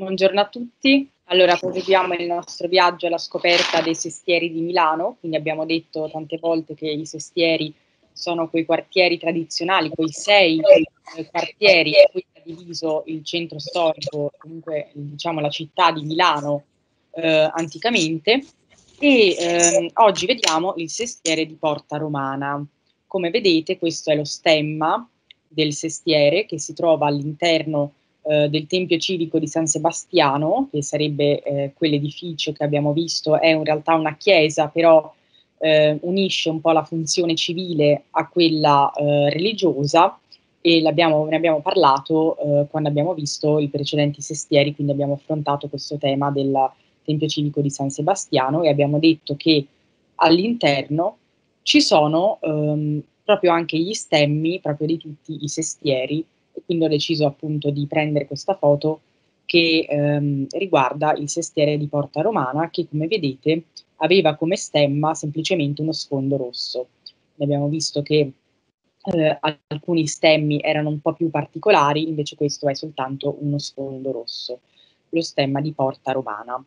Buongiorno a tutti. Allora, proseguiamo il nostro viaggio alla scoperta dei sestieri di Milano. Quindi abbiamo detto tante volte che i sestieri sono quei quartieri tradizionali, quei 6 quartieri in cui è diviso il centro storico, comunque diciamo la città di Milano anticamente. E oggi vediamo il sestiere di Porta Romana. Come vedete, questo è lo stemma del sestiere che si trova all'interno del Tempio Civico di San Sebastiano, che sarebbe quell'edificio che abbiamo visto, è in realtà una chiesa, però unisce un po' la funzione civile a quella religiosa e ne abbiamo parlato quando abbiamo visto i precedenti sestieri, quindi abbiamo affrontato questo tema del Tempio Civico di San Sebastiano e abbiamo detto che all'interno ci sono proprio anche gli stemmi proprio di tutti i sestieri e quindi ho deciso appunto di prendere questa foto che riguarda il sestiere di Porta Romana che come vedete aveva come stemma semplicemente uno sfondo rosso. Ne abbiamo visto che alcuni stemmi erano un po' più particolari, invece questo è soltanto uno sfondo rosso, lo stemma di Porta Romana,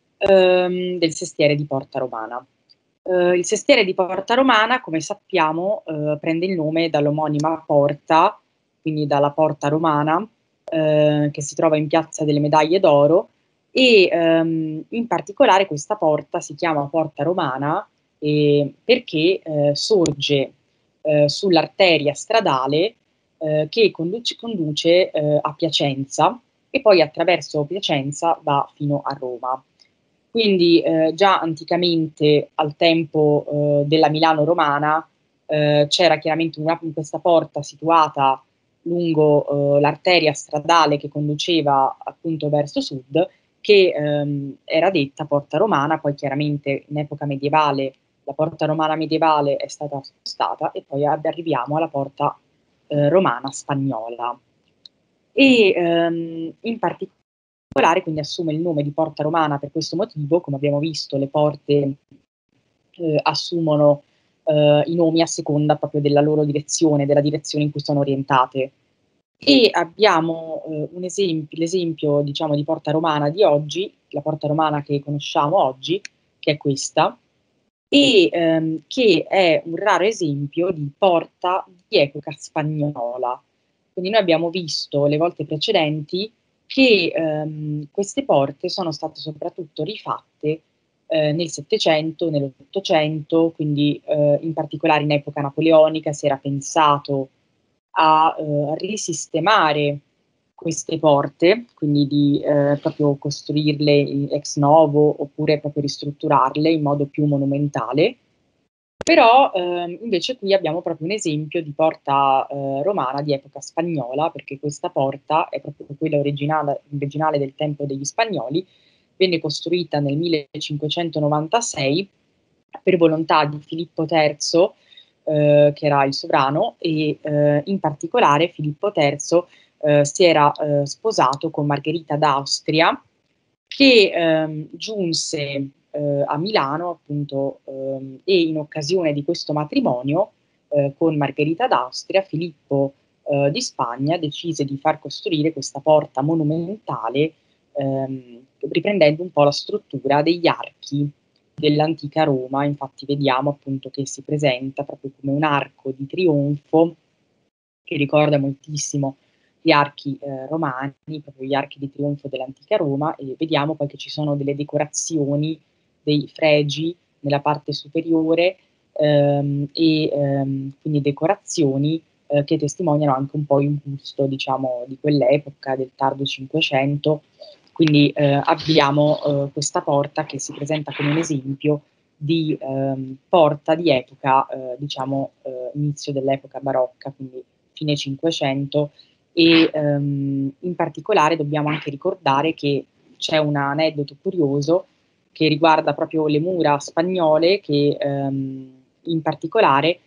del sestiere di Porta Romana. Il sestiere di Porta Romana, come sappiamo, prende il nome dall'omonima porta, quindi dalla Porta Romana, che si trova in Piazza delle Medaglie d'Oro, e in particolare questa porta si chiama Porta Romana perché sorge sull'arteria stradale che conduce a Piacenza e poi attraverso Piacenza va fino a Roma. Quindi già anticamente, al tempo della Milano romana, c'era chiaramente questa porta situata lungo l'arteria stradale che conduceva appunto verso sud, che era detta Porta Romana, poi chiaramente in epoca medievale la Porta Romana medievale è stata spostata e poi arriviamo alla Porta Romana spagnola. E in particolare quindi assume il nome di Porta Romana per questo motivo, come abbiamo visto le porte assumono i nomi a seconda proprio della loro direzione, della direzione in cui sono orientate. E abbiamo l'esempio diciamo di Porta Romana di oggi, la Porta Romana che conosciamo oggi, che è questa, e che è un raro esempio di porta di epoca spagnola. Quindi noi abbiamo visto le volte precedenti che queste porte sono state soprattutto rifatte nel Settecento, nell'Ottocento, quindi in particolare in epoca napoleonica si era pensato a risistemare queste porte, quindi di proprio costruirle ex novo oppure proprio ristrutturarle in modo più monumentale. Però invece qui abbiamo proprio un esempio di porta romana di epoca spagnola, perché questa porta è proprio quella originale del tempo degli spagnoli, venne costruita nel 1596 per volontà di Filippo III, che era il sovrano, e in particolare Filippo III si era sposato con Margherita d'Austria, che giunse a Milano appunto e in occasione di questo matrimonio con Margherita d'Austria, Filippo di Spagna decise di far costruire questa porta monumentale riprendendo un po' la struttura degli archi dell'antica Roma. Infatti vediamo appunto che si presenta proprio come un arco di trionfo che ricorda moltissimo gli archi romani, proprio gli archi di trionfo dell'antica Roma, e vediamo poi che ci sono delle decorazioni, dei fregi nella parte superiore e quindi decorazioni che testimoniano anche un po' il gusto, diciamo, di quell'epoca, del tardo Cinquecento. Quindi abbiamo questa porta che si presenta come un esempio di porta di epoca, diciamo, inizio dell'epoca barocca, quindi fine Cinquecento, e in particolare dobbiamo anche ricordare che c'è un aneddoto curioso che riguarda proprio le mura spagnole che in particolare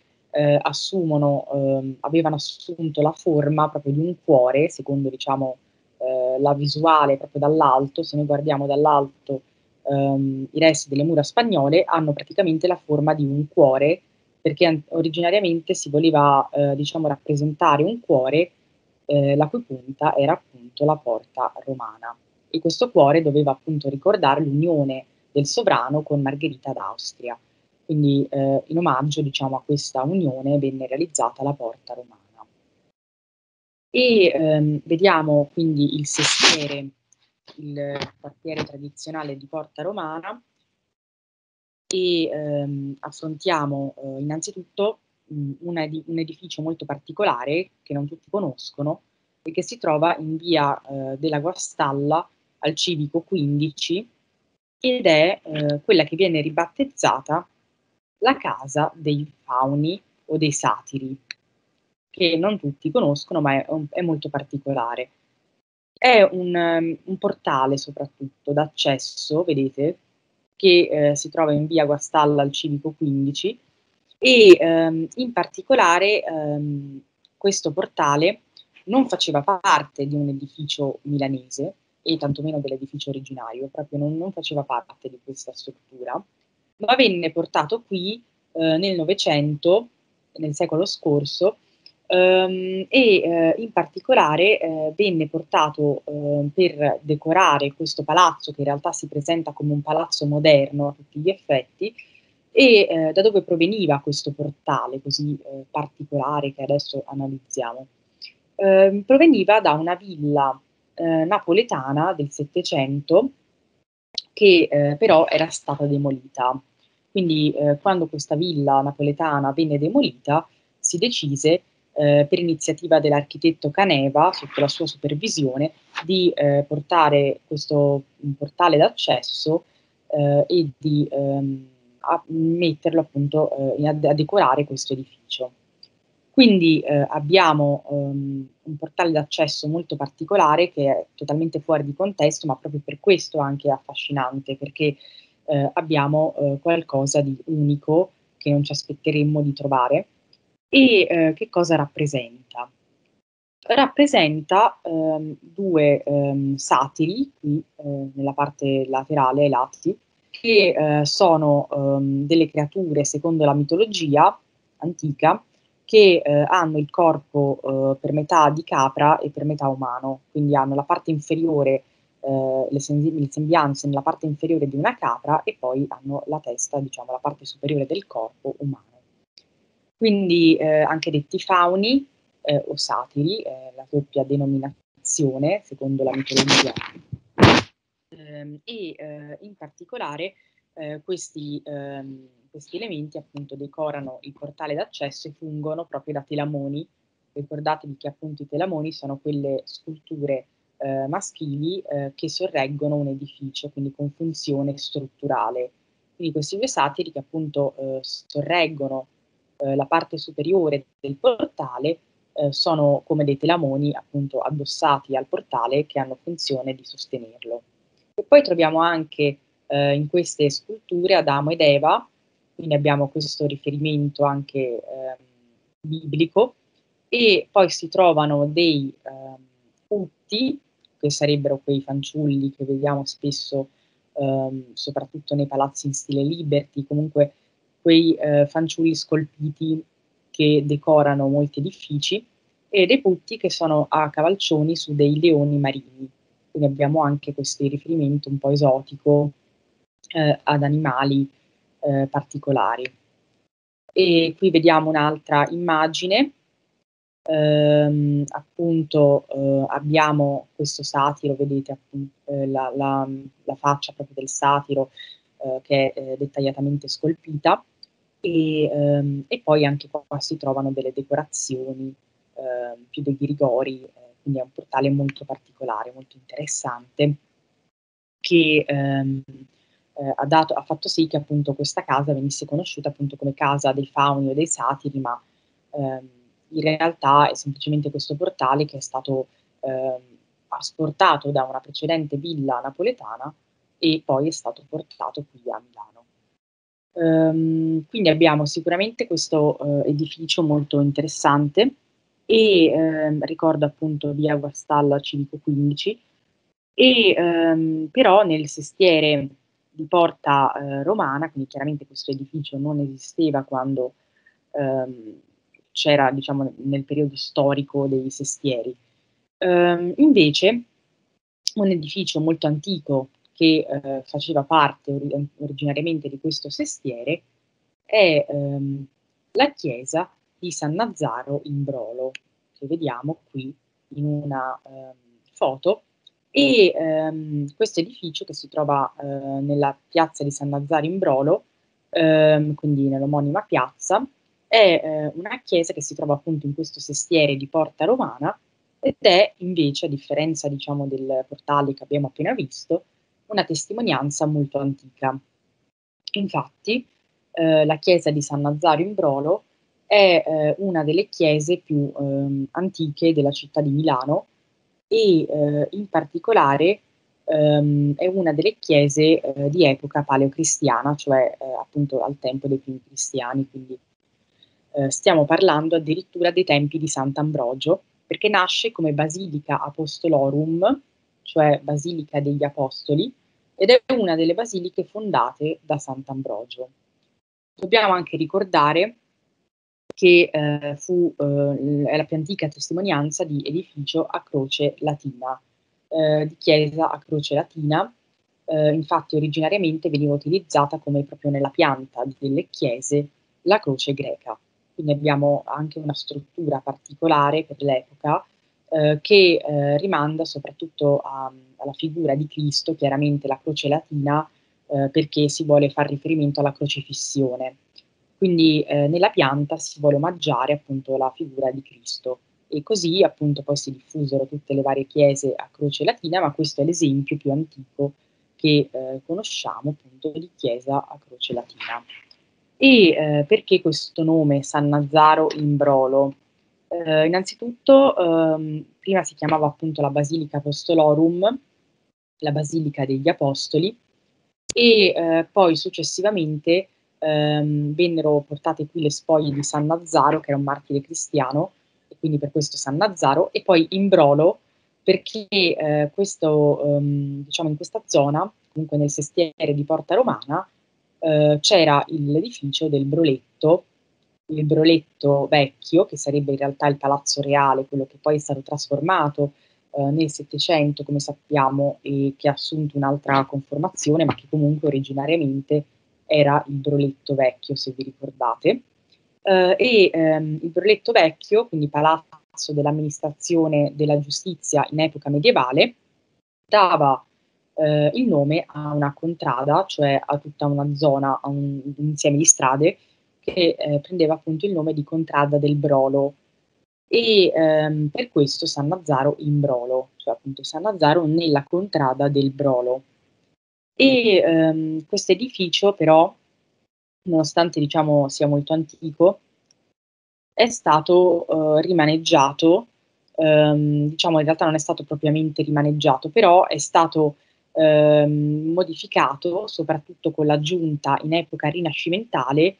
avevano assunto la forma proprio di un cuore, secondo diciamo la visuale proprio dall'alto. Se noi guardiamo dall'alto i resti delle mura spagnole hanno praticamente la forma di un cuore, perché originariamente si voleva diciamo rappresentare un cuore la cui punta era appunto la porta romana. e questo cuore doveva appunto ricordare l'unione del sovrano con Margherita d'Austria. Quindi in omaggio, diciamo, a questa unione venne realizzata la porta romana. E vediamo quindi il sestiere, il quartiere tradizionale di Porta Romana, e affrontiamo innanzitutto un edificio molto particolare che non tutti conoscono e che si trova in via della Guastalla al civico 15, ed è quella che viene ribattezzata la casa dei fauni o dei satiri, che non tutti conoscono, ma è molto particolare. È un portale soprattutto d'accesso, vedete, che si trova in via Guastalla al civico 15, e in particolare questo portale non faceva parte di un edificio milanese e tantomeno dell'edificio originario, proprio non faceva parte di questa struttura, ma venne portato qui nel Novecento, nel secolo scorso, e in particolare venne portato per decorare questo palazzo, che in realtà si presenta come un palazzo moderno a tutti gli effetti, e da dove proveniva questo portale così particolare che adesso analizziamo? Proveniva da una villa napoletana del Settecento che però era stata demolita. Quindi quando questa villa napoletana venne demolita, si decise, per iniziativa dell'architetto Caneva, sotto la sua supervisione, di portare questo portale d'accesso e di metterlo appunto a decorare questo edificio. Quindi abbiamo un portale d'accesso molto particolare che è totalmente fuori di contesto, ma proprio per questo anche è affascinante, perché abbiamo qualcosa di unico che non ci aspetteremmo di trovare. E che cosa rappresenta? Rappresenta due satiri qui nella parte laterale, ai lati, che sono delle creature secondo la mitologia antica che hanno il corpo per metà di capra e per metà umano, quindi hanno la parte inferiore, le sembianze nella parte inferiore di una capra e poi hanno la testa, diciamo, la parte superiore del corpo umano. Quindi anche detti fauni o satiri, la doppia denominazione secondo la mitologia. In particolare questi elementi appunto decorano il portale d'accesso e fungono proprio da telamoni. Ricordatevi che appunto i telamoni sono quelle sculture maschili che sorreggono un edificio, quindi con funzione strutturale. Quindi questi due satiri che appunto sorreggono la parte superiore del portale sono come dei telamoni appunto addossati al portale che hanno funzione di sostenerlo. E poi troviamo anche in queste sculture Adamo ed Eva, quindi abbiamo questo riferimento anche biblico, e poi si trovano dei putti, che sarebbero quei fanciulli che vediamo spesso soprattutto nei palazzi in stile Liberty, comunque quei fanciulli scolpiti che decorano molti edifici, e dei putti che sono a cavalcioni su dei leoni marini. Quindi abbiamo anche questo riferimento un po' esotico ad animali particolari. E qui vediamo un'altra immagine, appunto abbiamo questo satiro, vedete la faccia proprio del satiro che è dettagliatamente scolpita, e poi anche qua si trovano delle decorazioni più dei ghirigori, quindi è un portale molto particolare, molto interessante, che ha fatto sì che appunto questa casa venisse conosciuta appunto come casa dei fauni o dei satiri, ma in realtà è semplicemente questo portale che è stato asportato da una precedente villa napoletana e poi è stato portato qui a Milano. Quindi abbiamo sicuramente questo edificio molto interessante e ricordo appunto via Guastalla Civico 15, e però nel sestiere di Porta Romana, quindi chiaramente questo edificio non esisteva quando c'era, diciamo, nel periodo storico dei sestieri. Invece un edificio molto antico che faceva parte originariamente di questo sestiere è la chiesa di San Nazzaro in Brolo, che vediamo qui in una foto. E questo edificio, che si trova nella piazza di San Nazzaro in Brolo, quindi nell'omonima piazza, è una chiesa che si trova appunto in questo sestiere di Porta Romana, ed è invece, a differenza diciamo del portale che abbiamo appena visto, una testimonianza molto antica. Infatti, la chiesa di San Nazzaro in Brolo è una delle chiese più antiche della città di Milano e in particolare è una delle chiese di epoca paleocristiana, cioè appunto al tempo dei primi cristiani, quindi stiamo parlando addirittura dei tempi di Sant'Ambrogio, perché nasce come Basilica Apostolorum, cioè Basilica degli Apostoli, ed è una delle basiliche fondate da Sant'Ambrogio. Dobbiamo anche ricordare che è la più antica testimonianza di edificio a croce latina, di chiesa a croce latina. Infatti originariamente veniva utilizzata come proprio nella pianta delle chiese la croce greca. Quindi abbiamo anche una struttura particolare per l'epoca che rimanda soprattutto alla figura di Cristo, chiaramente la croce latina, perché si vuole far riferimento alla crocifissione. Quindi nella pianta si vuole omaggiare appunto la figura di Cristo, e così appunto poi si diffusero tutte le varie chiese a croce latina, ma questo è l'esempio più antico che conosciamo appunto di chiesa a croce latina. E perché questo nome San Nazzaro in Brolo? Innanzitutto prima si chiamava appunto la Basilica Apostolorum, la Basilica degli Apostoli, e poi successivamente vennero portate qui le spoglie di San Nazzaro, che era un martire cristiano, e quindi per questo San Nazzaro, e poi in Brolo, perché diciamo in questa zona, comunque nel sestiere di Porta Romana, c'era l'edificio del Broletto, il Broletto vecchio, che sarebbe in realtà il Palazzo Reale, quello che poi è stato trasformato nel Settecento, come sappiamo, e che ha assunto un'altra conformazione, ma che comunque originariamente era il Broletto vecchio, se vi ricordate. Il Broletto vecchio, quindi palazzo dell'amministrazione della giustizia in epoca medievale, dava il nome a una contrada, cioè a tutta una zona, a un insieme di strade che prendeva appunto il nome di Contrada del Brolo, e per questo San Nazzaro in Brolo, cioè appunto San Nazzaro nella contrada del Brolo. E questo edificio però, nonostante diciamo sia molto antico, è stato rimaneggiato, diciamo in realtà non è stato propriamente rimaneggiato, però è stato modificato soprattutto con l'aggiunta in epoca rinascimentale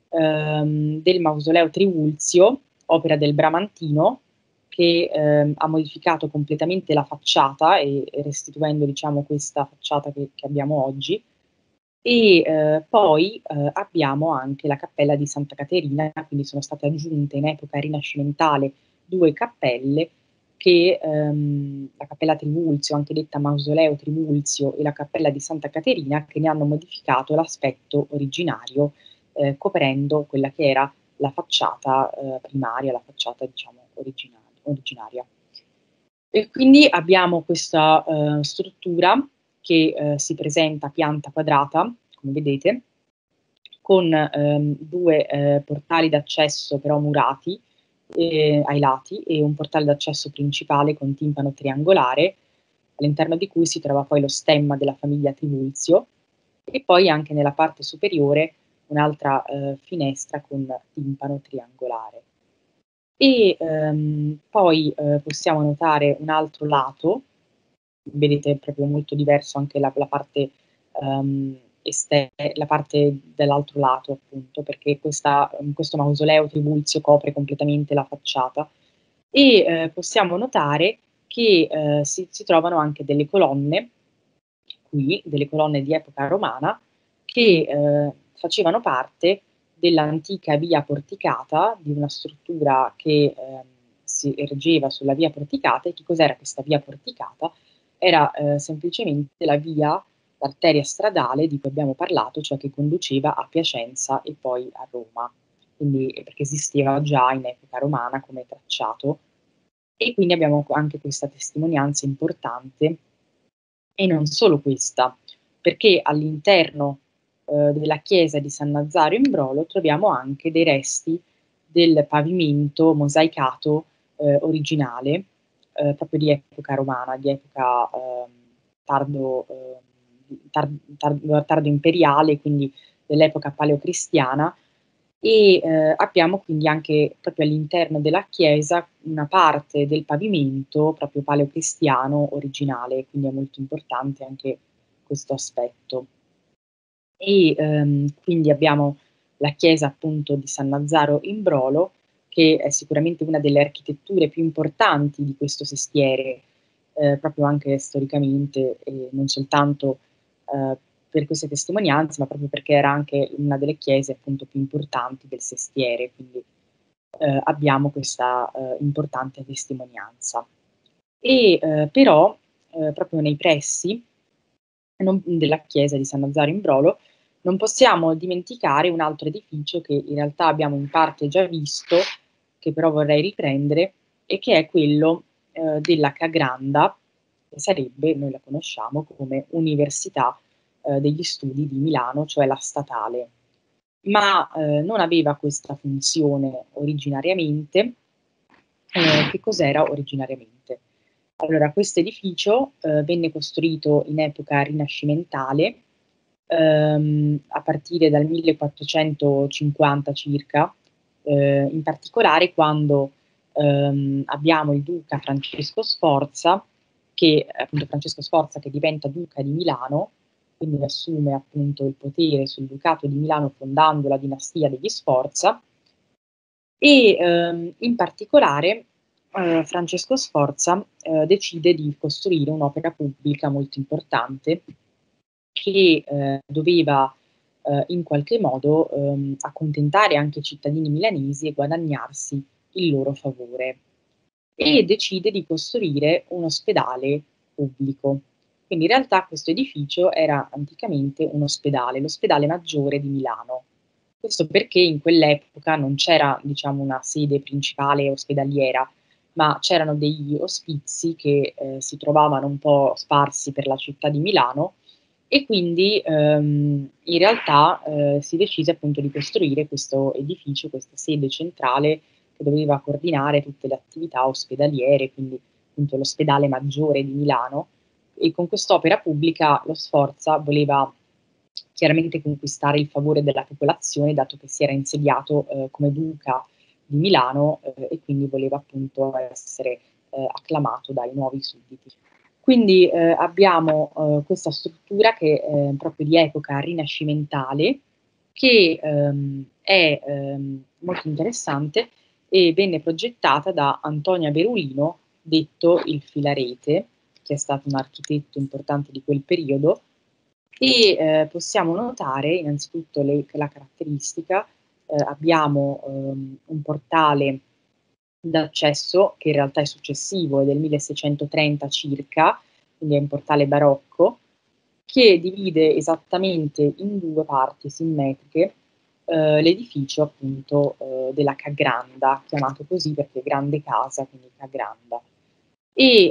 del mausoleo Trivulzio, opera del Bramantino, che ha modificato completamente la facciata e restituendo diciamo questa facciata che abbiamo oggi. E poi abbiamo anche la cappella di Santa Caterina, quindi sono state aggiunte in epoca rinascimentale 2 cappelle che la cappella Trivulzio, anche detta mausoleo Trivulzio, e la cappella di Santa Caterina, che ne hanno modificato l'aspetto originario, coprendo quella che era la facciata primaria, la facciata diciamo originaria. E quindi abbiamo questa struttura che si presenta a pianta quadrata, come vedete, con 2 portali d'accesso però murati ai lati, e un portale d'accesso principale con timpano triangolare, all'interno di cui si trova poi lo stemma della famiglia Trivulzio, e poi anche nella parte superiore un'altra finestra con timpano triangolare. E poi possiamo notare un altro lato, vedete proprio molto diverso anche la parte la parte dell'altro lato appunto, perché questo mausoleo Trivulzio copre completamente la facciata, e possiamo notare che si trovano anche delle colonne qui, delle colonne di epoca romana, che facevano parte dell'antica via porticata, di una struttura che si ergeva sulla via porticata. E che cos'era questa via porticata? era semplicemente la via, l'arteria stradale di cui abbiamo parlato, cioè che conduceva a Piacenza e poi a Roma, quindi perché esisteva già in epoca romana come tracciato. E quindi abbiamo anche questa testimonianza importante, e non solo questa, perché all'interno della chiesa di San Nazzaro in Brolo troviamo anche dei resti del pavimento mosaicato originale, proprio di epoca romana, di epoca tardo, tardo imperiale, quindi dell'epoca paleocristiana, e abbiamo quindi anche proprio all'interno della chiesa una parte del pavimento proprio paleocristiano originale, quindi è molto importante anche questo aspetto. E quindi abbiamo la chiesa appunto di San Nazzaro in Brolo, che è sicuramente una delle architetture più importanti di questo sestiere, proprio anche storicamente e non soltanto per queste testimonianze, ma proprio perché era anche una delle chiese appunto più importanti del sestiere, quindi abbiamo questa importante testimonianza. E però proprio nei pressi della chiesa di San Nazzaro in Brolo non possiamo dimenticare un altro edificio che in realtà abbiamo in parte già visto, che però vorrei riprendere, e che è quello della Cagranda, che sarebbe, noi la conosciamo come Università degli Studi di Milano, cioè la statale, ma non aveva questa funzione originariamente. Che cos'era originariamente? Allora, questo edificio venne costruito in epoca rinascimentale, a partire dal 1450 circa, in particolare quando abbiamo il duca Francesco Sforza, che appunto Francesco Sforza che diventa duca di Milano, quindi assume appunto il potere sul ducato di Milano fondando la dinastia degli Sforza, e in particolare Francesco Sforza decide di costruire un'opera pubblica molto importante che doveva in qualche modo accontentare anche i cittadini milanesi e guadagnarsi il loro favore, e decide di costruire un ospedale pubblico. Quindi in realtà questo edificio era anticamente un ospedale, l'ospedale maggiore di Milano. Questo perché in quell'epoca non c'era, diciamo, una sede principale ospedaliera, ma c'erano degli ospizi che si trovavano un po' sparsi per la città di Milano, e quindi in realtà si decise appunto di costruire questo edificio, questa sede centrale che doveva coordinare tutte le attività ospedaliere, quindi appunto l'ospedale maggiore di Milano, e con quest'opera pubblica lo Sforza voleva chiaramente conquistare il favore della popolazione, dato che si era insediato come duca di Milano e quindi voleva appunto essere acclamato dai nuovi sudditi. Quindi abbiamo questa struttura che è proprio di epoca rinascimentale, che è molto interessante e venne progettata da Antonia Berulino, detto il Filarete, che è stato un architetto importante di quel periodo, e possiamo notare innanzitutto la caratteristica, abbiamo un portale d'accesso che in realtà è successivo, è del 1630 circa, quindi è un portale barocco, che divide esattamente in due parti simmetriche l'edificio appunto della Cagranda, chiamato così perché grande casa, quindi Cagranda. E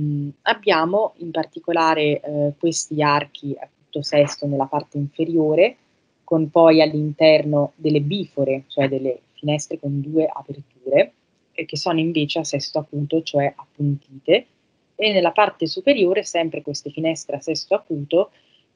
abbiamo in particolare questi archi a tutto sesto nella parte inferiore, con poi all'interno delle bifore, cioè delle finestre con due aperture, che sono invece a sesto acuto, cioè appuntite, e nella parte superiore sempre queste finestre a sesto acuto,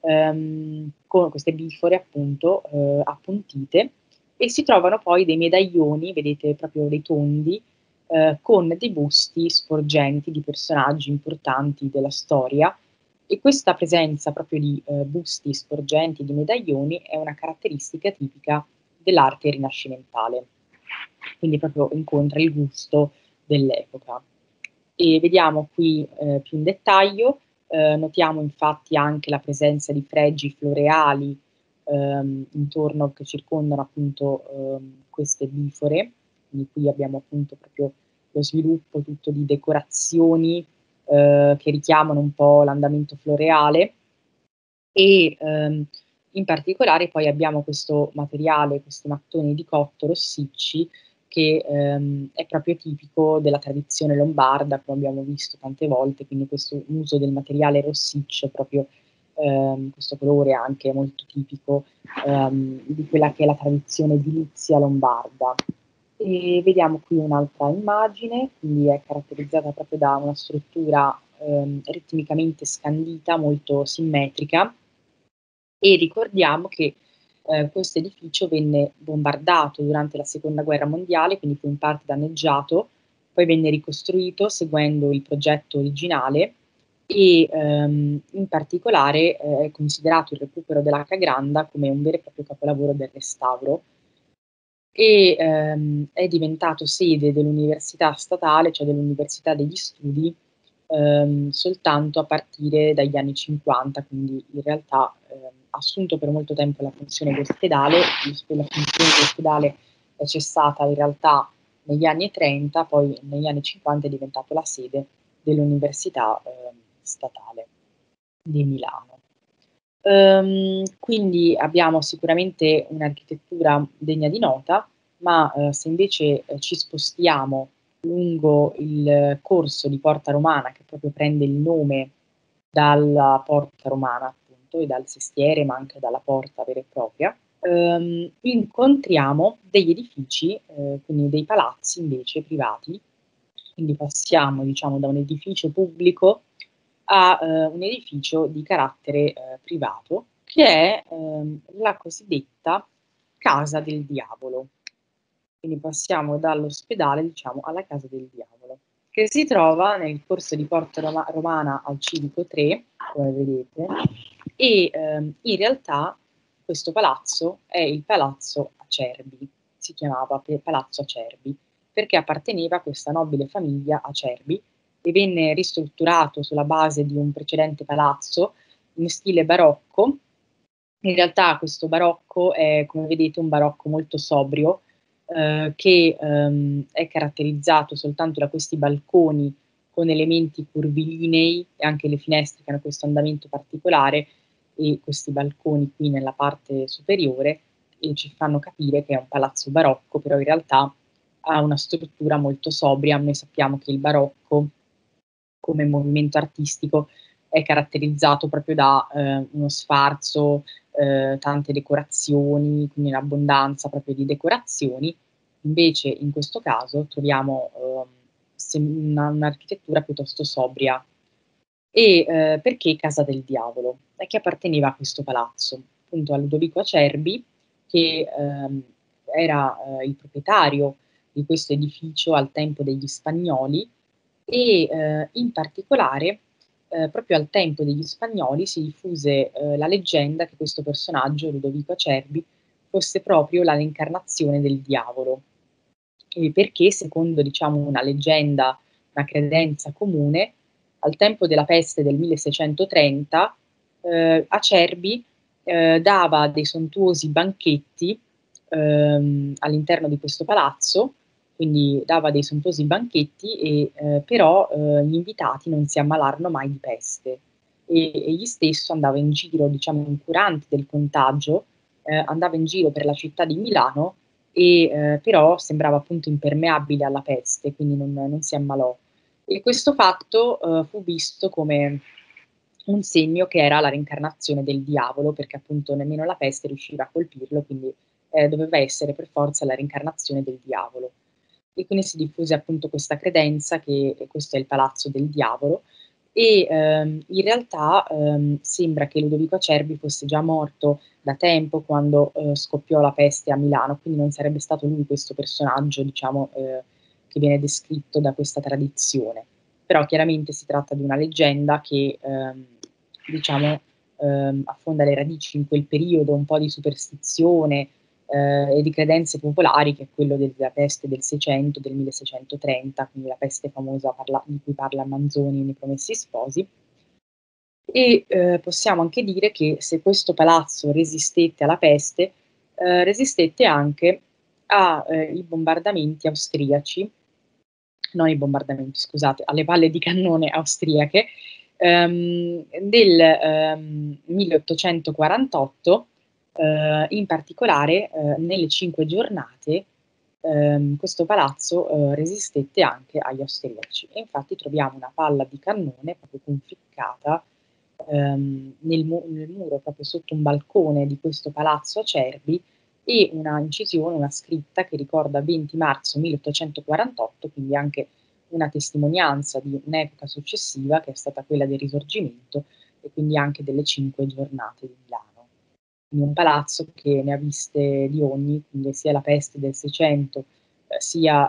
con queste bifore appunto appuntite, e si trovano poi dei medaglioni, vedete proprio dei tondi, con dei busti sporgenti di personaggi importanti della storia, e questa presenza proprio di busti sporgenti, di medaglioni, è una caratteristica tipica dell'arte rinascimentale, quindi proprio incontra il gusto dell'epoca. E vediamo qui più in dettaglio, notiamo infatti anche la presenza di fregi floreali intorno, che circondano appunto queste bifore, quindi qui abbiamo appunto proprio lo sviluppo tutto di decorazioni che richiamano un po' l'andamento floreale e in particolare poi abbiamo questo materiale, questi mattoni di cotto rossicci che è proprio tipico della tradizione lombarda, come abbiamo visto tante volte, quindi questo uso del materiale rossiccio, proprio questo colore anche molto tipico di quella che è la tradizione edilizia lombarda. E vediamo qui un'altra immagine, quindi è caratterizzata proprio da una struttura ritmicamente scandita, molto simmetrica, e ricordiamo che questo edificio venne bombardato durante la seconda guerra mondiale, quindi fu in parte danneggiato, poi venne ricostruito seguendo il progetto originale e in particolare è considerato il recupero dell'H Granda come un vero e proprio capolavoro del restauro e è diventato sede dell'università statale, cioè dell'Università degli Studi, soltanto a partire dagli anni 50, quindi in realtà ha assunto per molto tempo la funzione di ospedale, la funzione di ospedale è cessata in realtà negli anni 30, poi negli anni 50 è diventato la sede dell'Università statale di Milano. Quindi abbiamo sicuramente un'architettura degna di nota, ma se invece ci spostiamo lungo il corso di Porta Romana, che proprio prende il nome dalla Porta Romana, appunto, e dal sestiere, ma anche dalla porta vera e propria, incontriamo degli edifici, quindi dei palazzi invece privati, quindi passiamo diciamo da un edificio pubblico a un edificio di carattere privato, che è la cosiddetta Casa del Diavolo. Quindi passiamo dall'ospedale, diciamo, alla Casa del Diavolo, che si trova nel corso di Porta Romana al Civico 3, come vedete, e in realtà questo palazzo è il Palazzo Acerbi, si chiamava Palazzo Acerbi, perché apparteneva a questa nobile famiglia Acerbi e venne ristrutturato sulla base di un precedente palazzo in stile barocco. In realtà questo barocco è, come vedete, un barocco molto sobrio, che è caratterizzato soltanto da questi balconi con elementi curvilinei e anche le finestre che hanno questo andamento particolare e questi balconi qui nella parte superiore e ci fanno capire che è un palazzo barocco, però in realtà ha una struttura molto sobria. Noi sappiamo che il barocco come movimento artistico è caratterizzato proprio da uno sfarzo, tante decorazioni, quindi un'abbondanza proprio di decorazioni. Invece in questo caso troviamo un'architettura piuttosto sobria. E perché Casa del Diavolo? A chi apparteneva a questo palazzo? Appunto a Ludovico Acerbi, che era il proprietario di questo edificio al tempo degli Spagnoli e in particolare proprio al tempo degli Spagnoli si diffuse la leggenda che questo personaggio, Ludovico Acerbi, fosse proprio l'incarnazione del diavolo. Perché secondo diciamo una leggenda, una credenza comune, al tempo della peste del 1630 Acerbi dava dei sontuosi banchetti all'interno di questo palazzo, quindi dava dei sontuosi banchetti e però gli invitati non si ammalarono mai di peste e egli stesso andava in giro, diciamo, incurante del contagio, andava in giro per la città di Milano e però sembrava appunto impermeabile alla peste, quindi non si ammalò. E questo fatto fu visto come un segno che era la reincarnazione del diavolo, perché appunto nemmeno la peste riusciva a colpirlo, quindi doveva essere per forza la reincarnazione del diavolo. E quindi si diffuse appunto questa credenza che questo è il palazzo del diavolo e in realtà sembra che Ludovico Acerbi fosse già morto da tempo quando scoppiò la peste a Milano, quindi non sarebbe stato lui questo personaggio, diciamo, che viene descritto da questa tradizione. Però chiaramente si tratta di una leggenda che, diciamo, affonda le radici in quel periodo un po' di superstizione e di credenze popolari, che è quello della peste del 600, del 1630, quindi la peste famosa di cui parla Manzoni nei Promessi Sposi. E possiamo anche dire che se questo palazzo resistette alla peste, resistette anche ai bombardamenti austriaci non i bombardamenti, scusate, alle palle di cannone austriache, del 1848, in particolare nelle 5 giornate questo palazzo resistette anche agli austriaci, e infatti troviamo una palla di cannone proprio conficcata nel muro, proprio sotto un balcone di questo palazzo Acerbi, e una incisione, una scritta che ricorda 20 marzo 1848, quindi anche una testimonianza di un'epoca successiva che è stata quella del Risorgimento, e quindi anche delle 5 giornate di Milano. Quindi un palazzo che ne ha viste di ogni, quindi sia la peste del Seicento, sia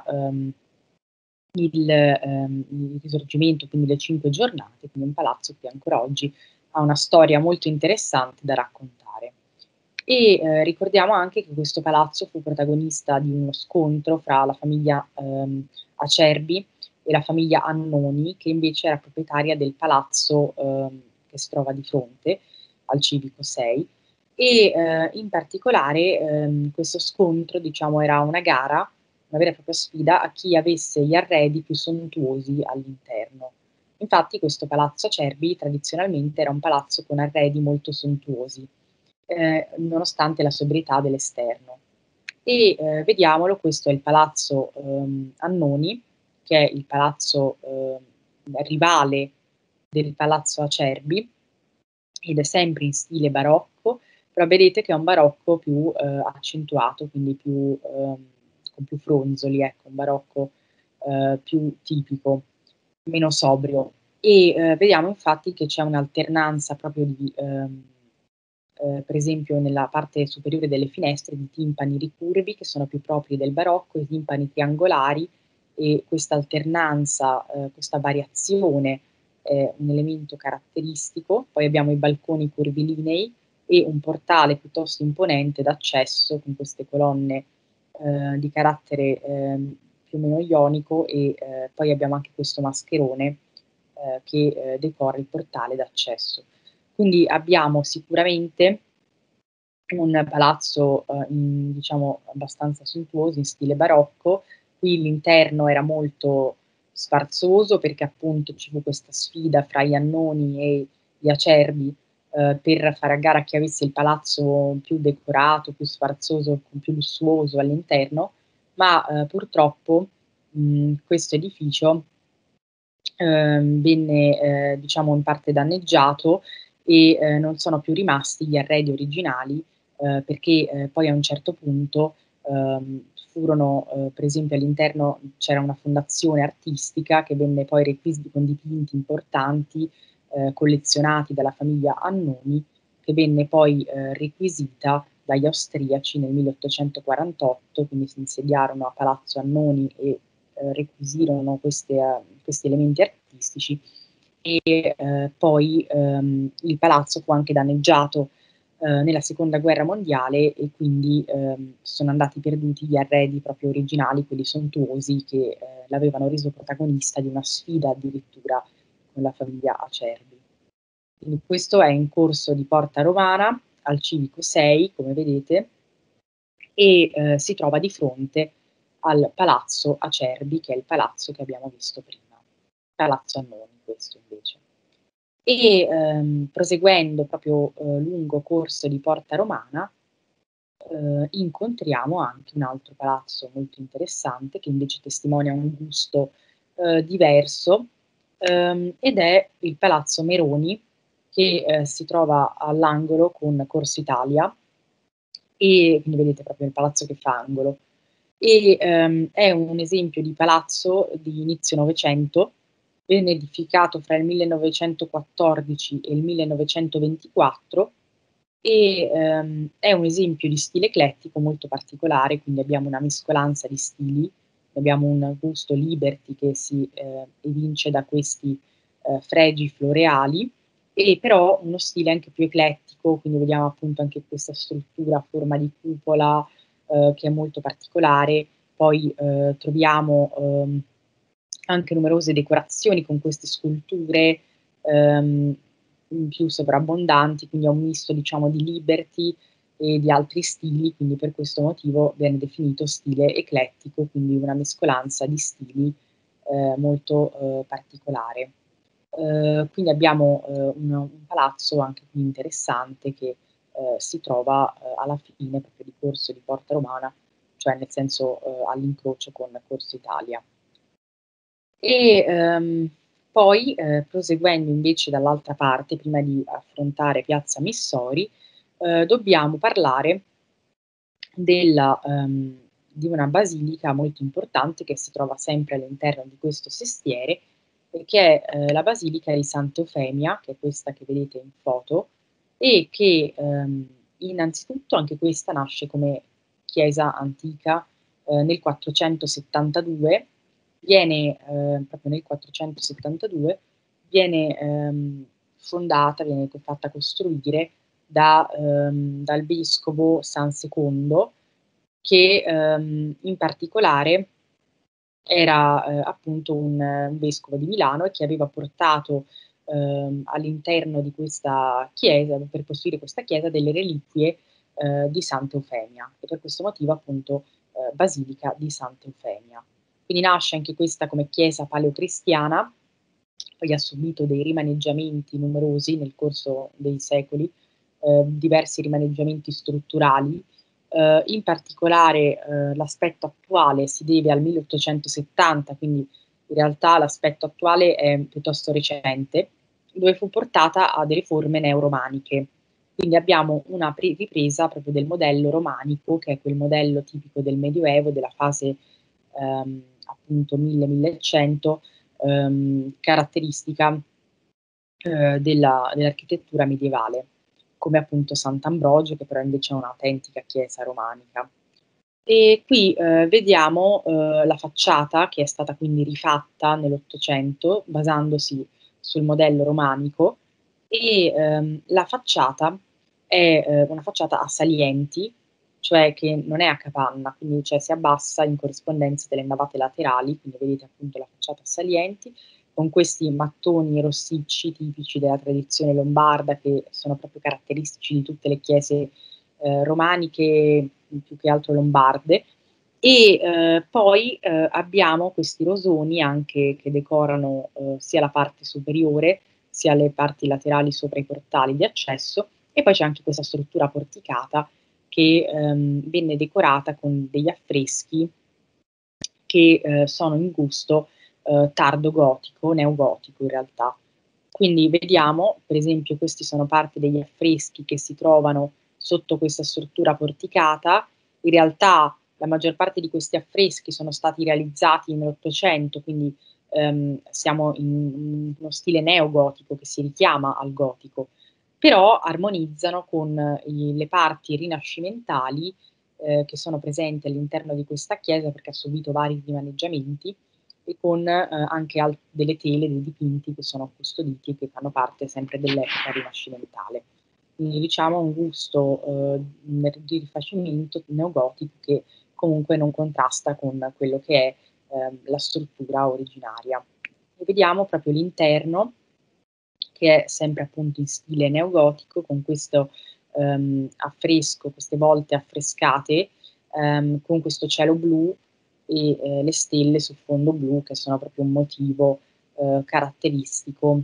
il Risorgimento, quindi le 5 giornate, quindi un palazzo che ancora oggi ha una storia molto interessante da raccontare. E ricordiamo anche che questo palazzo fu protagonista di uno scontro fra la famiglia Acerbi e la famiglia Annoni, che invece era proprietaria del palazzo che si trova di fronte al Civico 6, e in particolare questo scontro, diciamo, era una gara, una vera e propria sfida a chi avesse gli arredi più sontuosi all'interno. Infatti questo palazzo Acerbi tradizionalmente era un palazzo con arredi molto sontuosi, nonostante la sobrietà dell'esterno. E vediamolo, questo è il palazzo Annoni, che è il palazzo rivale del palazzo Acerbi, ed è sempre in stile barocco, però vedete che è un barocco più accentuato, quindi con più fronzoli, ecco, un barocco più tipico, meno sobrio. E vediamo infatti che c'è un'alternanza proprio di per esempio nella parte superiore delle finestre, di timpani ricurvi che sono più propri del barocco, e timpani triangolari, e questa alternanza, questa variazione è un elemento caratteristico. Poi abbiamo i balconi curvilinei e un portale piuttosto imponente d'accesso con queste colonne di carattere più o meno ionico, e poi abbiamo anche questo mascherone che decora il portale d'accesso. Quindi abbiamo sicuramente un palazzo diciamo abbastanza sontuoso in stile barocco. Qui l'interno era molto sfarzoso perché appunto ci fu questa sfida fra gli Annoni e gli Acerbi per fare a gara chi avesse il palazzo più decorato, più sfarzoso, più lussuoso all'interno, ma purtroppo questo edificio venne diciamo in parte danneggiato, e non sono più rimasti gli arredi originali, perché poi a un certo punto furono, per esempio all'interno c'era una fondazione artistica che venne poi requisita con dipinti importanti collezionati dalla famiglia Annoni, che venne poi requisita dagli austriaci nel 1848, quindi si insediarono a Palazzo Annoni e requisirono questi elementi artistici, e poi il palazzo fu anche danneggiato nella seconda guerra mondiale, e quindi sono andati perduti gli arredi proprio originali, quelli sontuosi, che l'avevano reso protagonista di una sfida addirittura con la famiglia Acerbi. Quindi questo è in corso di Porta Romana al Civico 6, come vedete, e si trova di fronte al Palazzo Acerbi, che è il palazzo che abbiamo visto prima, Palazzo Annoni questo invece. E proseguendo proprio lungo corso di Porta Romana, incontriamo anche un altro palazzo molto interessante, che invece testimonia un gusto diverso, ed è il Palazzo Meroni, che si trova all'angolo con Corso Italia, e quindi vedete proprio il palazzo che fa angolo. E è un esempio di palazzo di inizio Novecento, venne edificato fra il 1914 e il 1924, e è un esempio di stile eclettico molto particolare, quindi abbiamo una mescolanza di stili, abbiamo un gusto liberty che si evince da questi fregi floreali, e però uno stile anche più eclettico, quindi vediamo appunto anche questa struttura a forma di cupola che è molto particolare. Poi troviamo anche numerose decorazioni con queste sculture ehm, più sovrabbondanti, quindi è un misto diciamo di liberty e di altri stili, quindi per questo motivo viene definito stile eclettico, quindi una mescolanza di stili molto particolare. Quindi abbiamo un palazzo anche qui interessante che si trova alla fine proprio di Corso di Porta Romana, cioè nel senso all'incrocio con Corso Italia. E poi proseguendo invece dall'altra parte, prima di affrontare Piazza Missori, dobbiamo parlare della, di una basilica molto importante che si trova sempre all'interno di questo sestiere, e che è la Basilica di Sant'Eufemia, che è questa che vedete in foto, e che innanzitutto anche questa nasce come chiesa antica nel 472, viene proprio nel 472, viene fondata, viene fatta costruire dal vescovo San Secondo, che in particolare era appunto un vescovo di Milano e che aveva portato all'interno di questa chiesa, per costruire questa chiesa, delle reliquie di Santa Eufemia, e per questo motivo appunto Basilica di Santa Eufemia. Quindi nasce anche questa come chiesa paleocristiana, poi ha subito dei rimaneggiamenti numerosi nel corso dei secoli, diversi rimaneggiamenti strutturali. In particolare l'aspetto attuale si deve al 1870, quindi in realtà l'aspetto attuale è piuttosto recente, dove fu portata a delle forme neoromaniche. Quindi abbiamo una ripresa proprio del modello romanico, che è quel modello tipico del Medioevo, della fase appunto 1000-1100, caratteristica dell'architettura medievale, come appunto Sant'Ambrogio, che però invece è un'autentica chiesa romanica. E qui vediamo la facciata, che è stata quindi rifatta nell'Ottocento basandosi sul modello romanico, e la facciata è una facciata a salienti, cioè che non è a capanna, quindi cioè, si abbassa in corrispondenza delle navate laterali, quindi vedete appunto la facciata a salienti, con questi mattoni rossicci tipici della tradizione lombarda, che sono proprio caratteristici di tutte le chiese romaniche, più che altro lombarde. E poi abbiamo questi rosoni anche che decorano sia la parte superiore sia le parti laterali sopra i portali di accesso, e poi c'è anche questa struttura porticata che venne decorata con degli affreschi che sono in gusto tardo gotico, neogotico in realtà. Quindi vediamo, per esempio, questi sono parte degli affreschi che si trovano sotto questa struttura porticata. In realtà la maggior parte di questi affreschi sono stati realizzati nell'Ottocento, quindi siamo in uno stile neogotico che si richiama al gotico, però armonizzano con le parti rinascimentali che sono presenti all'interno di questa chiesa, perché ha subito vari rimaneggiamenti, e con anche delle tele, dei dipinti che sono custoditi e che fanno parte sempre dell'epoca rinascimentale. Quindi diciamo un gusto di rifacimento neogotico che comunque non contrasta con quello che è la struttura originaria. E vediamo proprio l'interno, che è sempre appunto in stile neogotico, con questo affresco, queste volte affrescate, con questo cielo blu e le stelle su fondo blu, che sono proprio un motivo caratteristico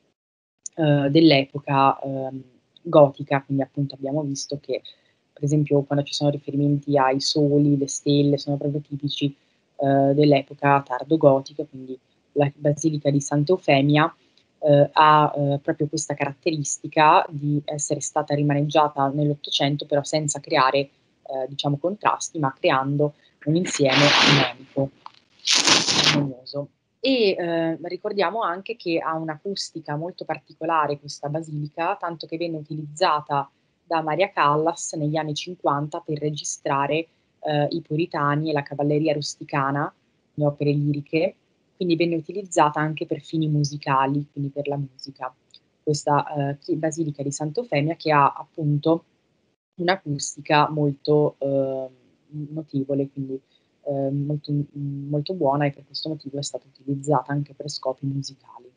dell'epoca gotica. Quindi appunto abbiamo visto che, per esempio, quando ci sono riferimenti ai soli, le stelle, sono proprio tipici dell'epoca tardo-gotica, quindi la Basilica di Sant'Eufemia ha proprio questa caratteristica di essere stata rimaneggiata nell'Ottocento, però senza creare diciamo contrasti, ma creando un insieme armonico, armonioso. E ricordiamo anche che ha un'acustica molto particolare questa basilica, tanto che venne utilizzata da Maria Callas negli anni 50 per registrare i Puritani e la cavalleria rusticana, le opere liriche, quindi venne utilizzata anche per fini musicali, quindi per la musica. Questa basilica di Sant'Eufemia, che ha appunto un'acustica molto notevole, quindi molto buona, e per questo motivo è stata utilizzata anche per scopi musicali.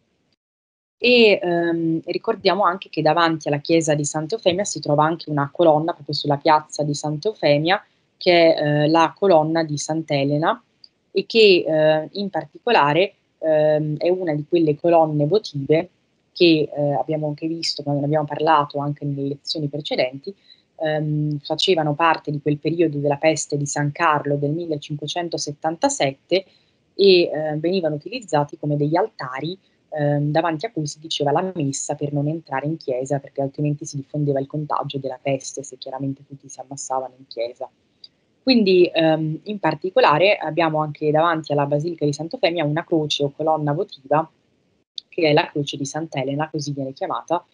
E ricordiamo anche che davanti alla chiesa di Sant'Eufemia si trova anche una colonna, proprio sulla piazza di Sant'Eufemia, che è la colonna di Sant'Elena, e che in particolare è una di quelle colonne votive che abbiamo anche visto quando ne abbiamo parlato anche nelle lezioni precedenti, facevano parte di quel periodo della peste di San Carlo del 1577 e venivano utilizzati come degli altari davanti a cui si diceva la messa per non entrare in chiesa, perché altrimenti si diffondeva il contagio della peste se chiaramente tutti si ammassavano in chiesa. Quindi in particolare abbiamo anche davanti alla Basilica di Sant'Eufemia una croce o colonna votiva, che è la croce di Sant'Elena, così viene chiamata,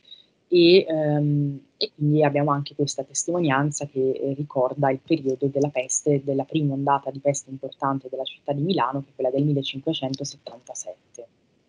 e quindi abbiamo anche questa testimonianza che ricorda il periodo della peste, della prima ondata di peste importante della città di Milano, che è quella del 1577.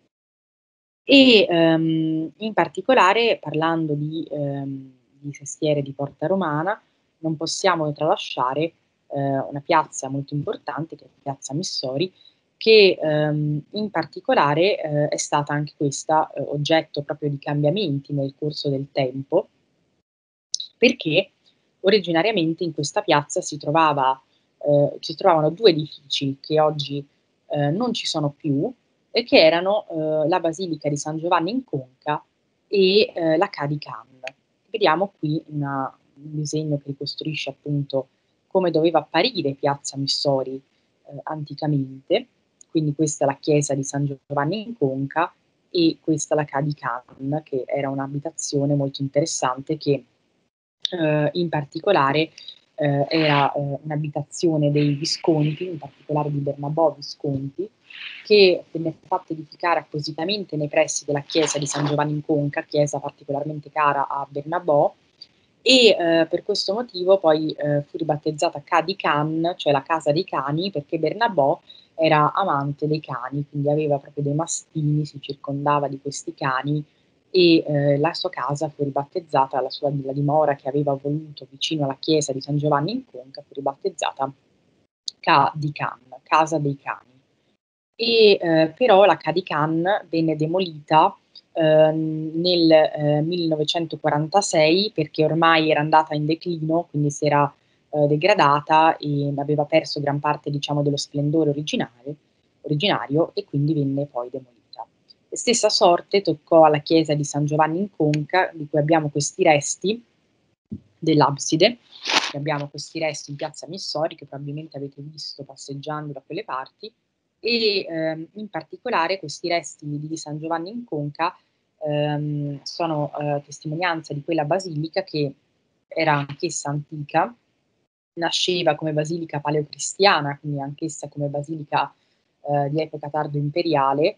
E in particolare, parlando di Sestiere di Porta Romana, non possiamo tralasciare una piazza molto importante, che è Piazza Missori, che in particolare è stata anche questa oggetto proprio di cambiamenti nel corso del tempo, perché originariamente in questa piazza si trovavano due edifici che oggi non ci sono più, e che erano la Basilica di San Giovanni in Conca e la Ca di Can. Vediamo qui un disegno che ricostruisce appunto come doveva apparire Piazza Missori anticamente, quindi questa è la chiesa di San Giovanni in Conca e questa è la Ca di Can, che era un'abitazione molto interessante che in particolare era un'abitazione dei Visconti, in particolare di Bernabò Visconti, che venne fatta edificare appositamente nei pressi della chiesa di San Giovanni in Conca, chiesa particolarmente cara a Bernabò, e per questo motivo poi fu ribattezzata Ca di Can, cioè la casa dei cani, perché Bernabò era amante dei cani, quindi aveva proprio dei mastini, si circondava di questi cani e la sua casa fu ribattezzata, la dimora che aveva voluto vicino alla chiesa di San Giovanni in Conca fu ribattezzata Ca di Can, casa dei cani. E però la Ca di Can venne demolita nel 1946 perché ormai era andata in declino, quindi si era degradata e aveva perso gran parte, diciamo, dello splendore originario e quindi venne poi demolita. Stessa sorte toccò alla chiesa di San Giovanni in Conca, di cui abbiamo questi resti dell'abside, abbiamo questi resti in piazza Missori che probabilmente avete visto passeggiando da quelle parti, e in particolare questi resti di San Giovanni in Conca sono testimonianza di quella basilica che era anch'essa antica, nasceva come basilica paleocristiana, quindi anch'essa come basilica di epoca tardo imperiale,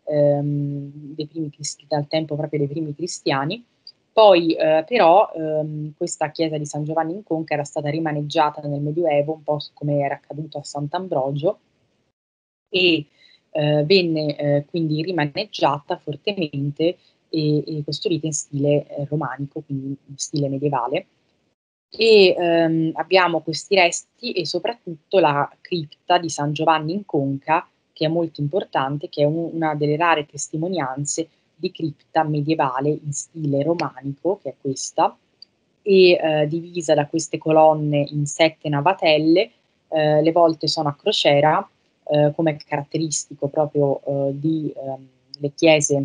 dal tempo proprio dei primi cristiani. Poi però questa chiesa di San Giovanni in Conca era stata rimaneggiata nel Medioevo, un po' come era accaduto a Sant'Ambrogio, e venne quindi rimaneggiata fortemente e costruita in stile romanico, quindi in stile medievale. E abbiamo questi resti e soprattutto la cripta di San Giovanni in Conca, che è molto importante, che è una delle rare testimonianze di cripta medievale in stile romanico, che è questa, e divisa da queste colonne in 7 navatelle, le volte sono a crociera, come caratteristico proprio di le chiese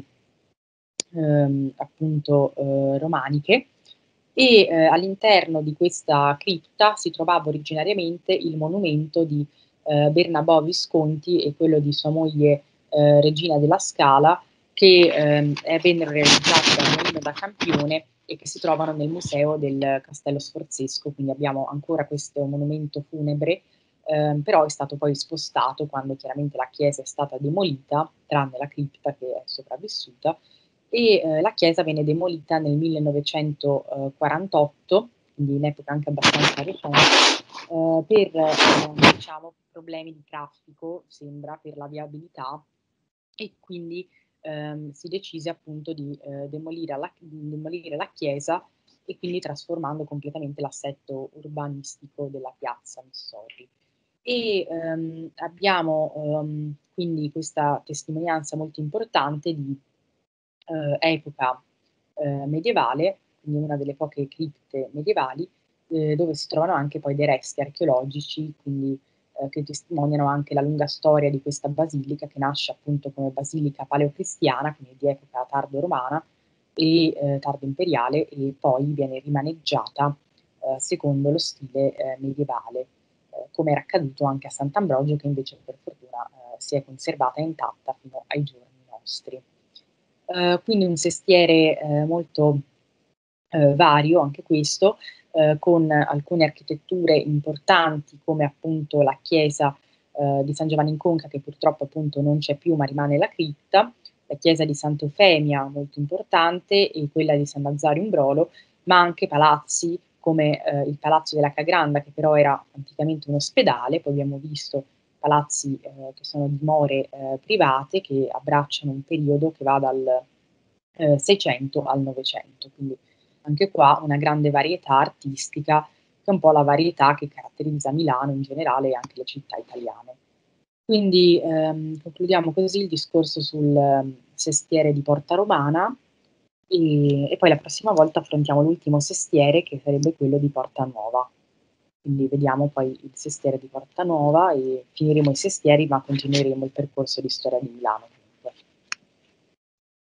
appunto romaniche, e all'interno di questa cripta si trovava originariamente il monumento di Bernabò Visconti e quello di sua moglie Regina della Scala, che vennero realizzati da Molino da Campione e che si trovano nel museo del Castello Sforzesco, quindi abbiamo ancora questo monumento funebre, però è stato poi spostato quando chiaramente la chiesa è stata demolita, tranne la cripta che è sopravvissuta, e la chiesa venne demolita nel 1948, quindi in epoca anche abbastanza recente, per diciamo, problemi di traffico, sembra, per la viabilità, e quindi si decise appunto di demolire la chiesa e quindi trasformando completamente l'assetto urbanistico della piazza Missori. E abbiamo quindi questa testimonianza molto importante di epoca medievale, quindi una delle poche cripte medievali, dove si trovano anche poi dei resti archeologici, quindi che testimoniano anche la lunga storia di questa basilica, che nasce appunto come basilica paleocristiana, quindi di epoca tardo-romana e tardo-imperiale, e poi viene rimaneggiata secondo lo stile medievale, come era accaduto anche a Sant'Ambrogio, che invece per fortuna si è conservata intatta fino ai giorni nostri. Quindi un sestiere molto vario anche questo, con alcune architetture importanti come appunto la chiesa di San Giovanni in Conca, che purtroppo appunto non c'è più ma rimane la cripta, la chiesa di Sant'Eufemia molto importante e quella di San Lazzaro in Brolo, ma anche palazzi come il Palazzo della Cagranda, che però era anticamente un ospedale. Poi abbiamo visto palazzi che sono dimore private, che abbracciano un periodo che va dal 600 al 900, quindi anche qua una grande varietà artistica, che è un po' la varietà che caratterizza Milano in generale e anche le città italiane. Quindi concludiamo così il discorso sul sestiere di Porta Romana, e poi la prossima volta affrontiamo l'ultimo sestiere, che sarebbe quello di Porta Nuova. Quindi vediamo poi il sestiere di Porta Nuova e finiremo i sestieri, ma continueremo il percorso di storia di Milano.